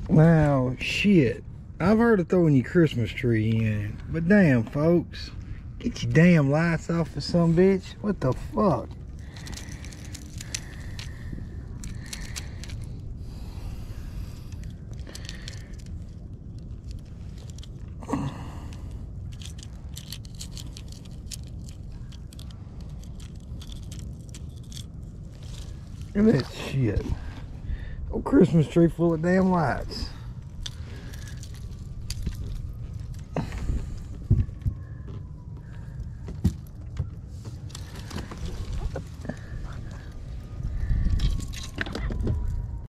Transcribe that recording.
Now, shit. I've heard of throwing your Christmas tree in, but damn, folks. Get your damn lights off of some bitch. What the fuck? Look at that shit. A Christmas tree full of damn lights.